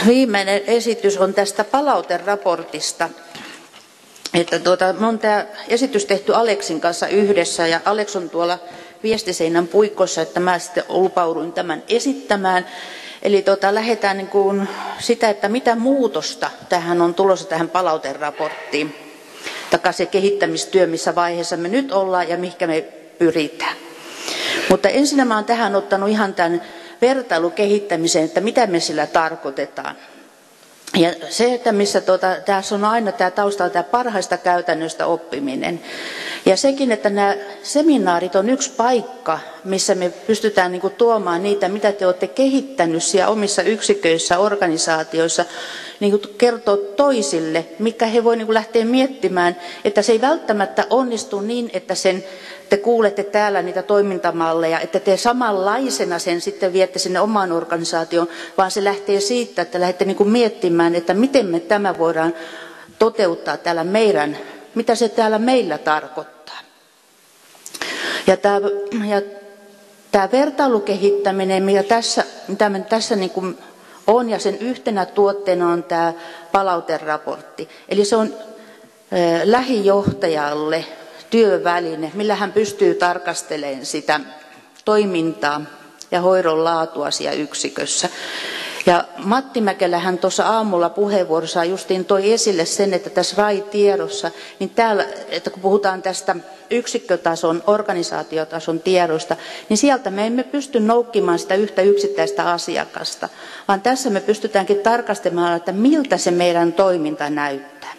Viimeinen esitys on tästä palauteraportista. Että me on tämä esitys tehty Aleksin kanssa yhdessä ja Aleks on tuolla viestiseinän puikossa, että mä sitten lupauduin tämän esittämään. Eli lähdetään niin kuin sitä, että mitä muutosta tähän on tulossa tähän palauteraporttiin. Tai se kehittämistyö, missä vaiheessa me nyt ollaan ja mihinkä me pyritään. Mutta ensin mä oon tähän ottanut ihan tämän vertailukehittämisen, että mitä me sillä tarkoitetaan. Ja se, että missä tässä on aina tämä taustalla tämä parhaista käytännöstä oppiminen. Ja sekin, että nämä seminaarit on yksi paikka, missä me pystytään niin kuin tuomaan niitä, mitä te olette kehittänyt siellä omissa yksiköissä, organisaatioissa, niin kuin kertoa toisille, mikä he voi niin kuin lähteä miettimään, että se ei välttämättä onnistu niin, että te kuulette täällä niitä toimintamalleja, että te samanlaisena sen sitten viette sinne omaan organisaatioon, vaan se lähtee siitä, että lähdette niin kuin miettimään, että miten me tämä voidaan toteuttaa täällä mitä se täällä meillä tarkoittaa. Ja tämä vertailukehittäminen, mitä me tässä niin kuin on, ja sen yhtenä tuotteena on tämä palauteraportti. Eli se on lähijohtajalle työväline, millä hän pystyy tarkastelemaan sitä toimintaa ja hoidon laatua siellä yksikössä. Ja Matti Mäkelä hän tuossa aamulla puheenvuorossaan justiin toi esille sen, että tässä RAI-tiedossa, niin täällä, että kun puhutaan tästä yksikkötason, organisaatiotason tiedosta, niin sieltä me emme pysty noukkimaan sitä yhtä yksittäistä asiakasta, vaan tässä me pystytäänkin tarkastelemaan, että miltä se meidän toiminta näyttää.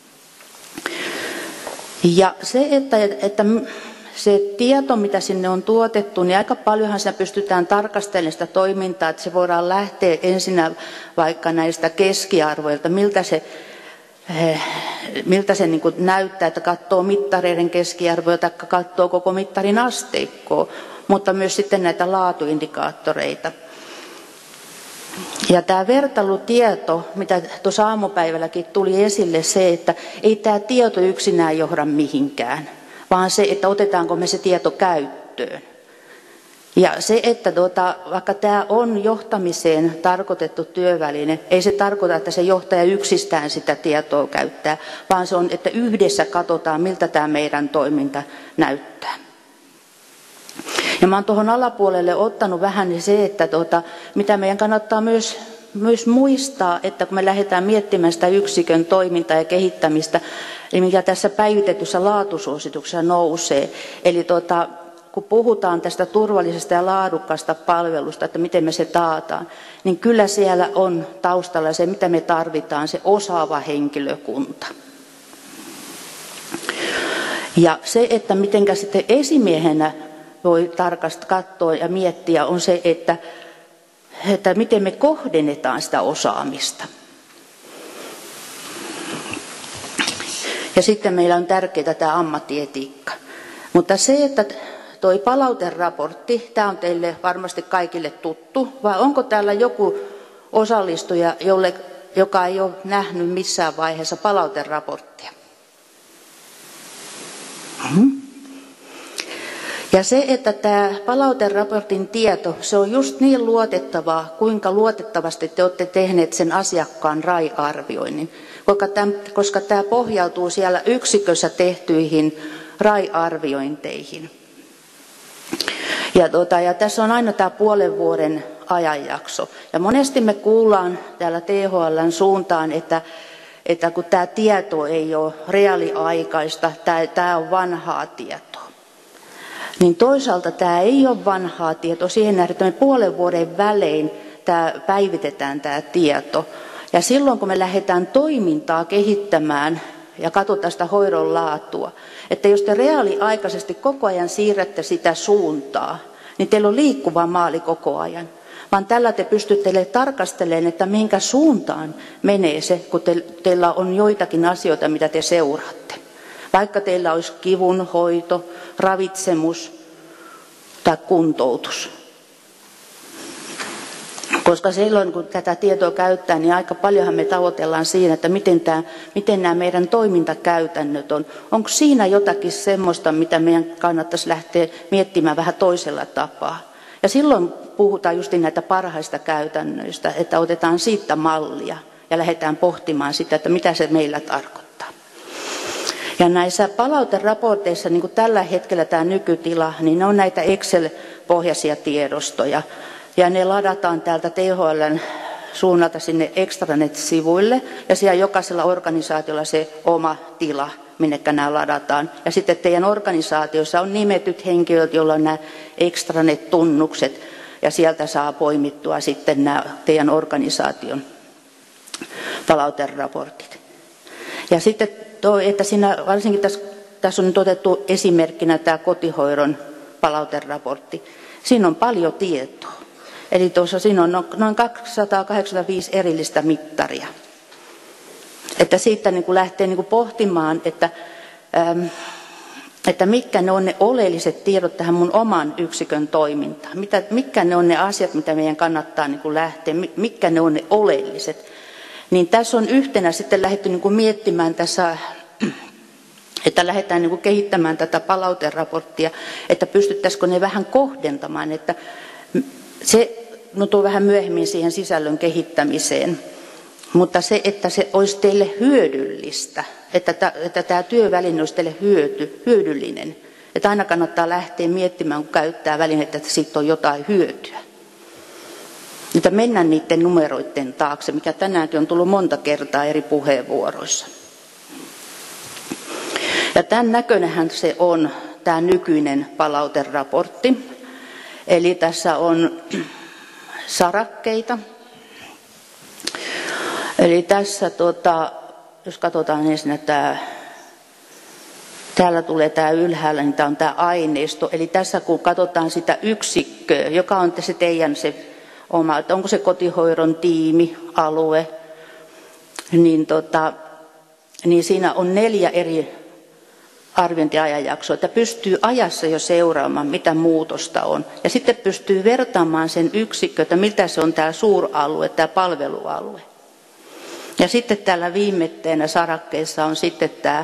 Ja se, että se tieto, mitä sinne on tuotettu, niin aika paljonhan siinä pystytään tarkastelemaan sitä toimintaa, että se voidaan lähteä ensinnä vaikka näistä keskiarvoilta, miltä se niin kuin näyttää, että katsoo mittareiden keskiarvoja tai katsoo koko mittarin asteikkoa, mutta myös sitten näitä laatuindikaattoreita. Ja tämä vertailutieto, mitä tuossa aamupäivälläkin tuli esille, se, että ei tämä tieto yksinään johda mihinkään, vaan se, että otetaanko me se tieto käyttöön. Ja se, että vaikka tämä on johtamiseen tarkoitettu työväline, ei se tarkoita, että se johtaja yksistään sitä tietoa käyttää, vaan se on, että yhdessä katsotaan, miltä tämä meidän toiminta näyttää. Ja mä oon tuohon alapuolelle ottanut vähän se, että mitä meidän kannattaa myös muistaa, että kun me lähdetään miettimään sitä yksikön toimintaa ja kehittämistä, eli mikä tässä päivitetyssä laatusuosituksessa nousee, eli kun puhutaan tästä turvallisesta ja laadukkaasta palvelusta, että miten me se taataan, niin kyllä siellä on taustalla se, mitä me tarvitaan, se osaava henkilökunta. Ja se, että mitenkä sitten esimiehenä voi tarkasti katsoa ja miettiä, on se, että miten me kohdennetaan sitä osaamista. Ja sitten meillä on tärkeää tämä ammattietiikka. Mutta se, että tuo palauteraportti, tämä on teille varmasti kaikille tuttu, vai onko täällä joku osallistuja, joka ei ole nähnyt missään vaiheessa palauteraporttia? Ja se, että tämä palauteraportin tieto, se on just niin luotettavaa, kuinka luotettavasti te olette tehneet sen asiakkaan RAI-arvioinnin, koska tämä pohjautuu siellä yksikössä tehtyihin RAI-arviointeihin. Ja tässä on aina tämä puolen vuoden ajanjakso. Ja monesti me kuullaan täällä THL:n suuntaan, että kun tämä tieto ei ole reaaliaikaista, tämä on vanhaa tietoa. Niin toisaalta tämä ei ole vanhaa tietoa siihen nähden, että me puolen vuoden välein päivitetään tämä tieto. Ja silloin kun me lähdetään toimintaa kehittämään ja katsotaan sitä hoidon laatua, että jos te reaaliaikaisesti koko ajan siirrätte sitä suuntaa, niin teillä on liikkuva maali koko ajan. Vaan tällä te pystytte tarkastelemaan, että minkä suuntaan menee se, kun teillä on joitakin asioita, mitä te seuraatte. Vaikka teillä olisi kivunhoito, ravitsemus tai kuntoutus. Koska silloin, kun tätä tietoa käyttää, niin aika paljonhan me tavoitellaan siinä, että miten nämä meidän toimintakäytännöt on. Onko siinä jotakin semmoista, mitä meidän kannattaisi lähteä miettimään vähän toisella tapaa? Ja silloin puhutaan just näitä parhaista käytännöistä, että otetaan siitä mallia ja lähdetään pohtimaan sitä, että mitä se meillä tarkoittaa. Ja näissä palauteraporteissa, niin kuin tällä hetkellä tämä nykytila, niin ne on näitä Excel-pohjaisia tiedostoja. Ja ne ladataan täältä THL:n suunnalta sinne extranet-sivuille. Ja siellä jokaisella organisaatiolla se oma tila, minnekä nämä ladataan. Ja sitten teidän organisaatiossa on nimetyt henkilöt, joilla on nämä extranet-tunnukset. Ja sieltä saa poimittua sitten nämä teidän organisaation palauteraportit. Ja sitten että siinä, varsinkin tässä on nyt otettu esimerkkinä tämä kotihoidon palauteraportti. Siinä on paljon tietoa. Eli tuossa siinä on noin 285 erillistä mittaria. Että siitä niin kuin lähtee niin kuin pohtimaan, että mitkä ne on ne oleelliset tiedot tähän mun oman yksikön toimintaan. Mitkä ne on ne asiat, mitä meidän kannattaa niin kuin lähteä, mitkä ne on ne oleelliset. Niin tässä on yhtenä sitten lähdetty niin kuin miettimään tässä, että lähdetään niin kuin kehittämään tätä palauteraporttia, että pystyttäisikö ne vähän kohdentamaan, että se tuo vähän myöhemmin siihen sisällön kehittämiseen, mutta se, että se olisi teille hyödyllistä, että tämä työväline olisi teille hyödyllinen, että aina kannattaa lähteä miettimään, kun käyttää välinettä, että siitä on jotain hyötyä. Että mennään niiden numeroiden taakse, mikä tänäänkin on tullut monta kertaa eri puheenvuoroissa. Ja tämän näköinenhän se on tämä nykyinen palauteraportti. Eli tässä on sarakkeita. Eli tässä, jos katsotaan ensin, että täällä tulee tämä ylhäällä, niin tämä on tämä aineisto. Eli tässä kun katsotaan sitä yksikköä, joka on se teidän se oma, että onko se kotihoidon tiimi, alue, niin siinä on 4 eri arviointiajanjaksoa, että pystyy ajassa jo seuraamaan, mitä muutosta on. Ja sitten pystyy vertaamaan sen yksikköä, että miltä se on tämä suuralue, tämä palvelualue. Ja sitten täällä viimetteenä sarakkeessa on sitten tämä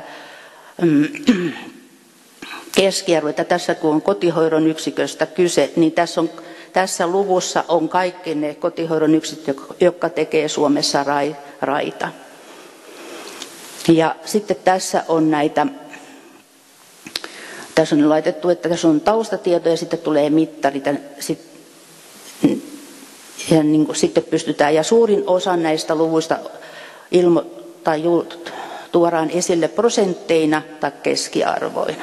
keskiarvo, että tässä kun on kotihoidon yksiköstä kyse, niin tässä luvussa on kaikki ne kotihoidon yksiköt, jotka tekee Suomessa raita. Ja sitten tässä on näitä, tässä on laitettu, että tässä on taustatietoja ja sitten tulee mittarit. Ja niin kuin sitten pystytään, ja suurin osa näistä luvuista tuodaan esille prosentteina tai keskiarvoina.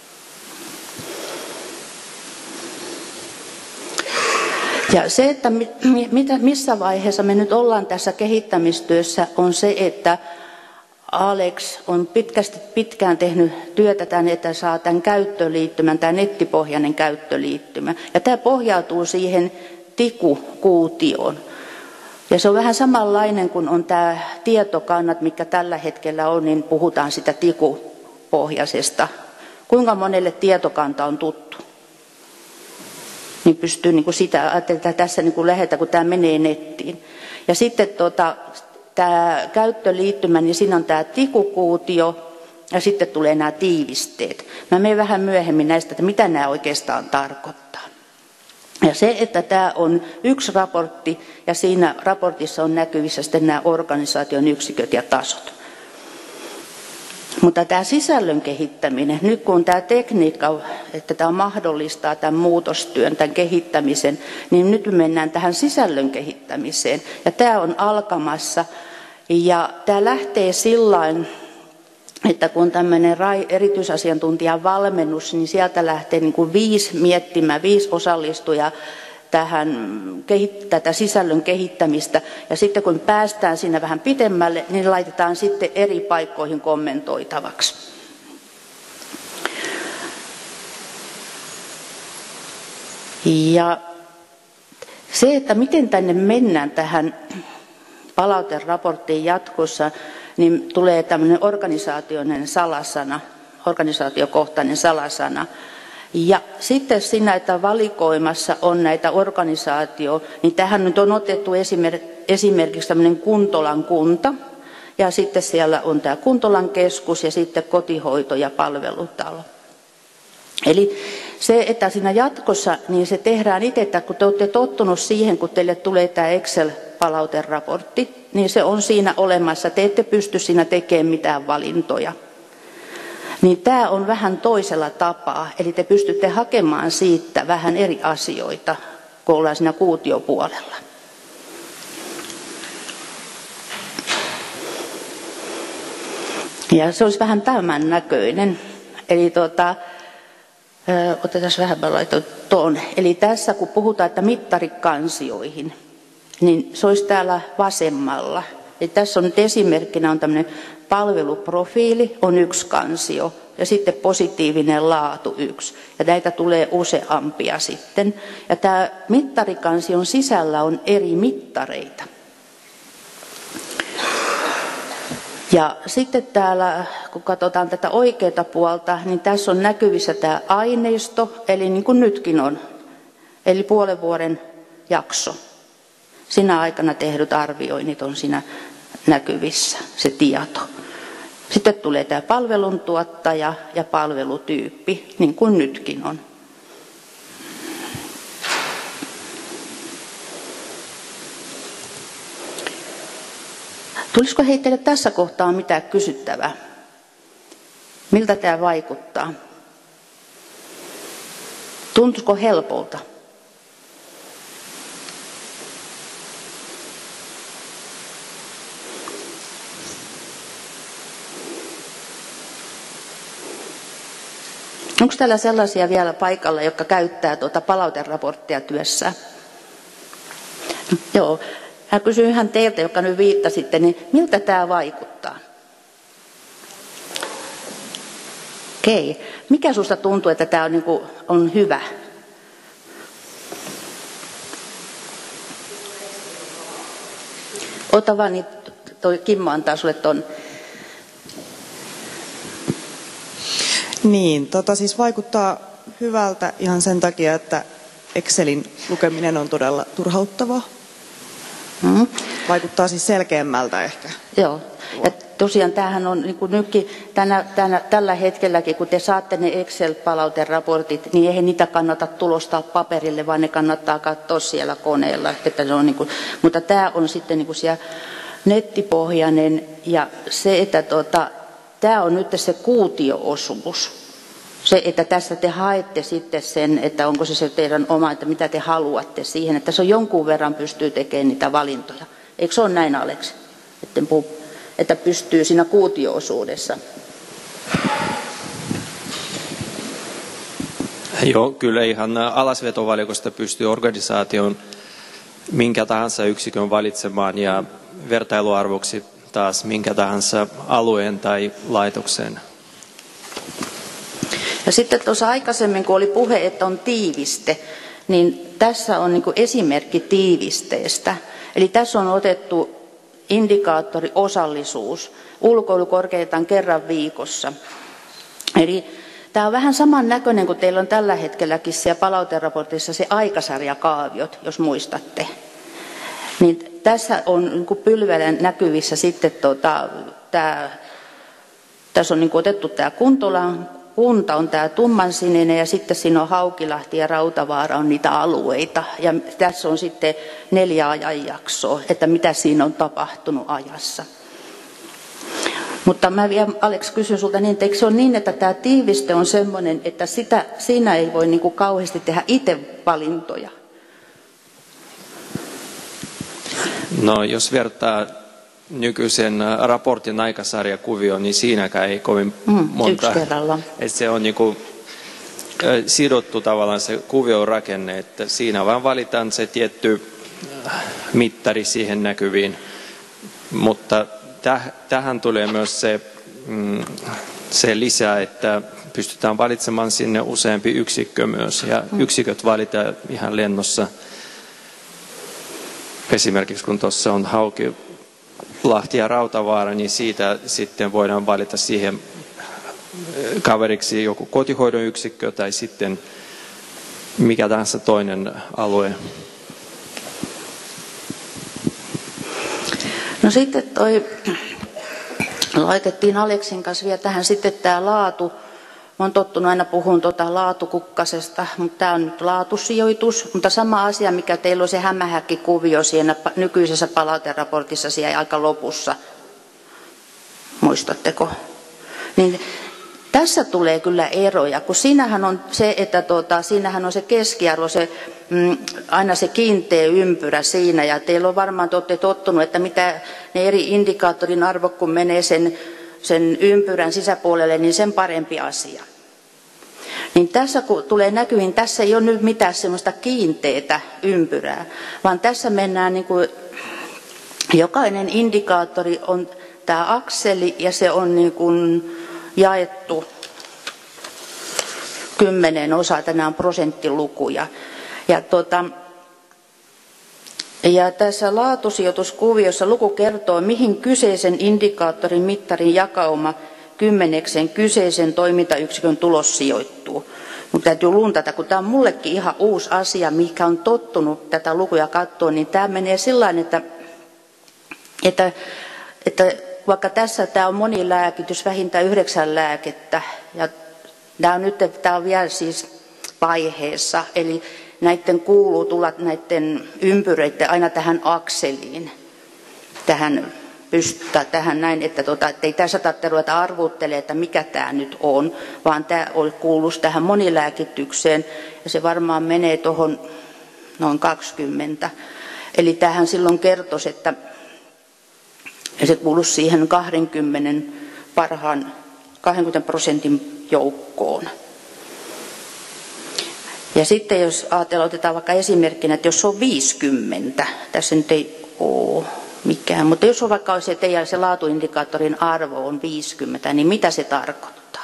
Ja se, että missä vaiheessa me nyt ollaan tässä kehittämistyössä, on se, että Alex on pitkään tehnyt työtä tänne, että saa tämän käyttöliittymän, tämä nettipohjainen käyttöliittymä. Ja tämä pohjautuu siihen tikukuutioon. Ja se on vähän samanlainen kuin on tämä tietokannat, mikä tällä hetkellä on, niin puhutaan sitä tikupohjaisesta. Kuinka monelle tietokanta on tuttu? Niin pystyy niin kuin sitä ajattelemaan, että tässä niin kuin lähdetään, kun tämä menee nettiin. Ja sitten tämä käyttöliittymä, niin siinä on tämä tikukuutio ja sitten tulee nämä tiivisteet. Mä menen vähän myöhemmin näistä, että mitä nämä oikeastaan tarkoittaa. Ja se, että tämä on yksi raportti ja siinä raportissa on näkyvissä sitten nämä organisaation yksiköt ja tasot. Mutta tämä sisällön kehittäminen, nyt kun tämä tekniikka, että tämä mahdollistaa tämän muutostyön, tämän kehittämisen, niin nyt mennään tähän sisällön kehittämiseen. Ja tämä on alkamassa ja tämä lähtee sillain, että kun on tämmöinen erityisasiantuntijan valmennus, niin sieltä lähtee niin kuin 5 miettimään, 5 osallistujaa tätä sisällön kehittämistä. Ja sitten kun päästään siinä vähän pitemmälle, niin laitetaan sitten eri paikkoihin kommentoitavaksi. Ja se, että miten tänne mennään tähän palauteraporttiin jatkossa, niin tulee tämmöinen organisaatiokohtainen salasana. Ja sitten siinä, että valikoimassa on näitä niin tähän nyt on otettu esimerkiksi tämmöinen Kuntolan kunta, ja sitten siellä on tämä Kuntolan keskus, ja sitten kotihoito ja palvelutalo. Eli se, että siinä jatkossa, niin se tehdään itse, että kun te olette tottunut siihen, kun teille tulee tämä Excel-palauteraportti, niin se on siinä olemassa. Te ette pysty siinä tekemään mitään valintoja. Niin tämä on vähän toisella tapaa, eli te pystytte hakemaan siitä vähän eri asioita, kun ollaan siinä kuutiopuolella. Ja se olisi vähän tämän näköinen. Eli otetaan vähän, mä laitan tuon. Eli tässä kun puhutaan, että mittarikansioihin, niin se olisi täällä vasemmalla. Eli tässä on nyt esimerkkinä on tämmöinen palveluprofiili, on 1 kansio, ja sitten positiivinen laatu 1. Ja näitä tulee useampia sitten. Ja tämä mittarikansion sisällä on eri mittareita. Ja sitten täällä, kun katsotaan tätä oikeaa puolta, niin tässä on näkyvissä tämä aineisto, eli niin kuin nytkin on, eli puolen vuoden jakso. Sinä aikana tehdyt arvioinnit on siinä näkyvissä, se tieto. Sitten tulee tämä palveluntuottaja ja palvelutyyppi, niin kuin nytkin on. Tulisiko heille tässä kohtaa mitään kysyttävää? Miltä tämä vaikuttaa? Tuntuisiko helpolta? Onko täällä sellaisia vielä paikalla, jotka käyttää tuota palauteraporttia työssä? Joo. Mä kysyn ihan teiltä, joka nyt viittasitte, niin miltä tämä vaikuttaa? Okei. Mikä susta tuntuu, että tämä on hyvä? Ota vaan, niin toi Kimmo antaa sulle ton. Niin, siis vaikuttaa hyvältä ihan sen takia, että Excelin lukeminen on todella turhauttavaa. Vaikuttaa siis selkeämmältä ehkä. Joo. Ja tosiaan tämähän on niin kuin nytkin tällä hetkelläkin, kun te saatte ne Excel-palauteraportit, niin eihän niitä kannata tulostaa paperille, vaan ne kannattaa katsoa siellä koneella. Että se on niin kuin, mutta tämä on sitten niin kuin siellä nettipohjainen ja se, että tämä on nyt se kuutio-osuus. Se, että tässä te haette sitten sen, että onko se teidän oma, että mitä te haluatte siihen, että se on jonkun verran pystyy tekemään niitä valintoja. Eikö se ole näin, Aleksi? Että pystyy siinä kuutio-osuudessa. Joo, kyllä ihan alasvetovalikosta pystyy organisaation minkä tahansa yksikön valitsemaan ja vertailuarvoksi taas minkä tahansa alueen tai laitoksen. Ja sitten tuossa aikaisemmin, kun oli puhe, että on tiiviste, niin tässä on niin kuin esimerkki tiivisteestä. Eli tässä on otettu indikaattori osallisuus. Ulkoilu korkeintaan kerran viikossa. Eli tämä on vähän saman näköinen kuin teillä on tällä hetkelläkin siellä palauteraportissa se aikasarjakaaviot, jos muistatte. Niin tässä on niin kuin pylvälän näkyvissä sitten tässä on niin kuin otettu tämä Kuntolan kunta on tämä tummansininen ja sitten siinä on Haukilahti ja Rautavaara on niitä alueita. Ja tässä on sitten 4 ajanjaksoa, että mitä siinä on tapahtunut ajassa. Mutta mä vielä, Aleksi, kysyn sulta niin, että eikö se ole niin, että tämä tiiviste on semmoinen, että siinä ei voi niin kuin kauheasti tehdä itse valintoja? No, jos vertaa nykyisen raportin aikasarjakuvioon, niin siinäkään ei kovin monta. Yksi kerrallaan. Että se on niinku sidottu tavallaan se kuvion rakenne, että siinä vaan valitaan se tietty mittari siihen näkyviin. Mutta tähän tulee myös se lisää, että pystytään valitsemaan sinne useampi yksikkö myös. Ja yksiköt valitaan ihan lennossa. Esimerkiksi kun tuossa on Haukilahti ja Rautavaara, niin siitä sitten voidaan valita siihen kaveriksi joku kotihoidon yksikkö tai sitten mikä tahansa toinen alue. No sitten laitettiin Aleksin kanssa vielä tähän sitten tämä laatu. Mä oon tottunut aina puhumaan laatukukkasesta, mutta tämä on nyt laatusijoitus. Mutta sama asia, mikä teillä on se hämähäkkikuvio siinä nykyisessä palauteraportissa siellä aika lopussa. Muistatteko? Niin tässä tulee kyllä eroja, kun siinähän on se, että siinähän on se keskiarvo, aina se kiinteä ympyrä siinä, ja teillä on varmaan, te olette tottunut, että mitä ne eri indikaattorin arvot, kun menee sen ympyrän sisäpuolelle, niin sen parempi asia. Niin tässä kun tulee näkyviin, tässä ei ole nyt mitään semmoista kiinteätä ympyrää, vaan tässä mennään niin kuin, jokainen indikaattori on tämä akseli, ja se on niin kuin jaettu 10 osaa, nämä on prosenttilukuja. Ja tässä laatusijoituskuviossa luku kertoo, mihin kyseisen indikaattorin mittarin jakauma 10 kyseisen toimintayksikön tulos sijoittuu. Mutta täytyy luntata, kun tämä on mullekin ihan uusi asia, mikä on tottunut tätä lukuja katsoa, niin tämä menee sillain, että vaikka tässä tämä on monilääkitys, vähintään 9 lääkettä, ja tämä on vielä siis vaiheessa, eli näiden kuuluu tulla näiden ympyröiden aina tähän akseliin, tähän näin, että ei tässä tarvitse ruveta arvuuttelemaan, että mikä tämä nyt on, vaan tämä kuuluisi tähän monilääkitykseen, ja se varmaan menee tuohon noin 20. Eli tämähän silloin kertoisi, että se kuuluisi siihen 20% joukkoon. Ja sitten jos ajatellaan, otetaan vaikka esimerkkinä, että jos on 50, tässä nyt ei ole mikään, mutta jos on vaikka se teidän se laatuindikaattorin arvo on 50, niin mitä se tarkoittaa?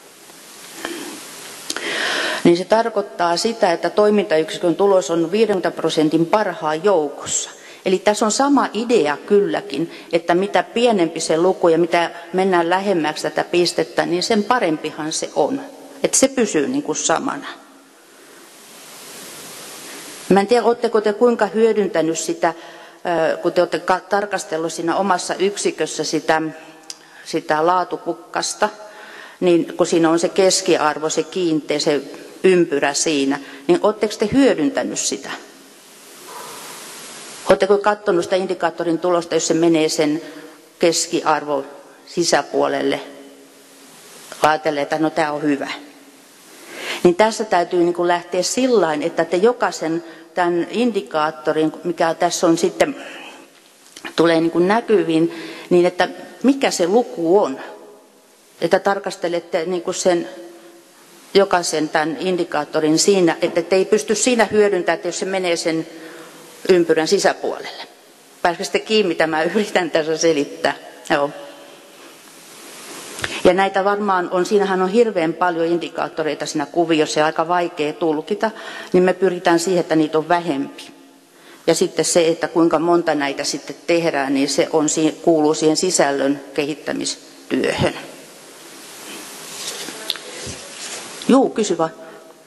Niin se tarkoittaa sitä, että toimintayksikön tulos on 50% parhaan joukossa. Eli tässä on sama idea kylläkin, että mitä pienempi se luku ja mitä mennään lähemmäksi tätä pistettä, niin sen parempihan se on. Että se pysyy niin kuin samana. Mä en tiedä, oletteko te kuinka hyödyntänyt sitä, kun te olette tarkastellut siinä omassa yksikössä sitä laatukukkasta, niin kun siinä on se keskiarvo, se kiinteä, se ympyrä siinä, niin oletteko te hyödyntänyt sitä? Oletteko katsonut sitä indikaattorin tulosta, jos se menee sen keskiarvon sisäpuolelle? Ajatellen, että no tämä on hyvä. Niin tässä täytyy niin kuin lähteä sillain, että te jokaisen tämän indikaattorin, mikä tässä on sitten, tulee niin kuin näkyviin, niin että mikä se luku on. Että tarkastelette niin kuin sen jokaisen tämän indikaattorin siinä, että te ei pysty siinä hyödyntämään, että jos se menee sen ympyrän sisäpuolelle. Pääsikö sitten kiinni, mitä mä yritän tässä selittää? Joo. Ja näitä varmaan on, siinähän on hirveän paljon indikaattoreita siinä kuviossa ja aika vaikea tulkita, niin me pyritään siihen, että niitä on vähempi. Ja sitten se, että kuinka monta näitä sitten tehdään, niin se kuuluu siihen sisällön kehittämistyöhön. Juu, kysy vaan.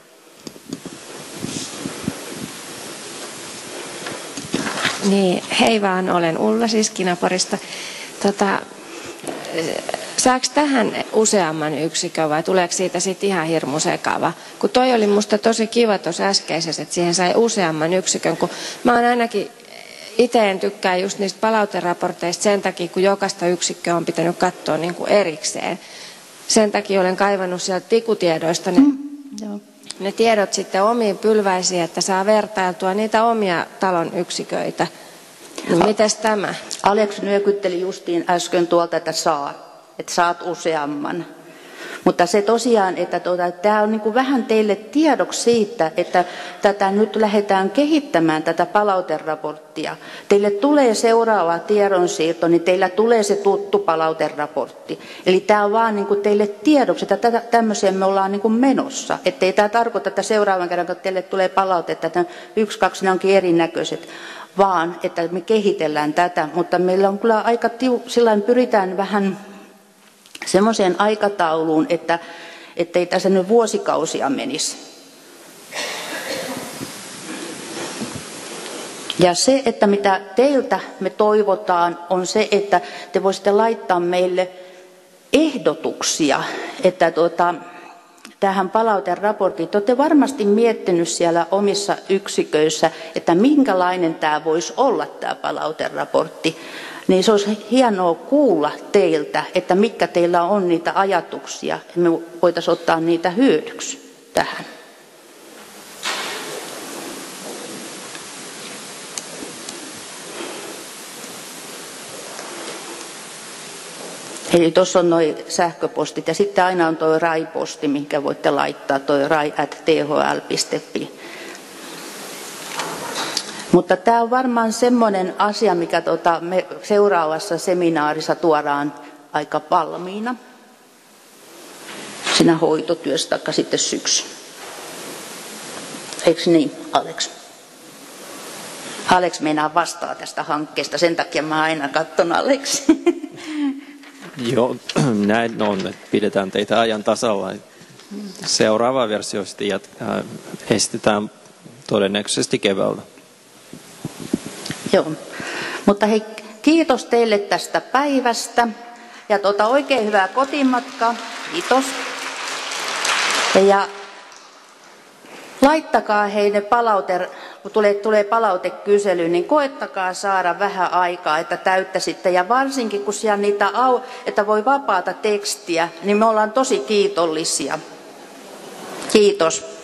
Niin, hei vaan, olen Ulla siis Kinaporista. Saako tähän useamman yksikön vai tuleeko siitä sitten ihan hirmu sekava? Kun toi oli musta tosi kiva tuossa äskeisessä, että siihen sai useamman yksikön, kun mä oon ainakin itse en tykkää just niistä palauteraporteista sen takia, kun jokaista yksikköä on pitänyt katsoa niin kuin erikseen. Sen takia olen kaivannut sieltä tikutiedoista ne tiedot sitten omiin pylväisiin, että saa vertailtua niitä omia talon yksiköitä. No, mites tämä? Alex nyökytteli justiin äsken tuolta, että saat useamman. Mutta se tosiaan, että tämä on niin kuin vähän teille tiedoksi siitä, että tätä nyt lähdetään kehittämään, tätä palauteraporttia. Teille tulee seuraava tiedonsiirto, niin teillä tulee se tuttu palauteraportti. Eli tämä on vaan niin kuin teille tiedoksi, että tämmöiseen me ollaan niin kuin menossa. Että ei tämä tarkoita, että seuraavan kerran, kun teille tulee palautetta, että 1, 2, ne onkin erinäköiset, vaan että me kehitellään tätä. Mutta meillä on kyllä aika sillain pyritään vähän semmoiseen aikatauluun, että ei tässä nyt vuosikausia menisi. Ja se, että mitä teiltä me toivotaan, on se, että te voisitte laittaa meille ehdotuksia, että tähän palauteraporttiin. Te olette varmasti miettinyt siellä omissa yksiköissä, että minkälainen tämä voisi olla tämä palauteraportti. Niin se olisi hienoa kuulla teiltä, että mitkä teillä on niitä ajatuksia, ja me voitaisiin ottaa niitä hyödyksi tähän. Eli tuossa on nuo sähköpostit ja sitten aina on tuo RAI-posti, minkä voitte laittaa, tuo rai@thl.fi. Mutta tämä on varmaan semmoinen asia, mikä me seuraavassa seminaarissa tuodaan aika valmiina. Siinä hoitotyössä taikka sitten syksy. Eikö niin, Alex? Alex meinaa vastaa tästä hankkeesta, sen takia mä aina katson Aleksi. Joo, näin on, että pidetään teitä ajan tasalla. Seuraava versio sitten estetään todennäköisesti keväällä. Joo, mutta hei, kiitos teille tästä päivästä ja oikein hyvää kotimatkaa. Kiitos. Ja laittakaa heille kun tulee palautekysely, niin koettakaa saada vähän aikaa, että täyttäisitte. Ja varsinkin kun siellä niitä että voi vapaata tekstiä, niin me ollaan tosi kiitollisia. Kiitos.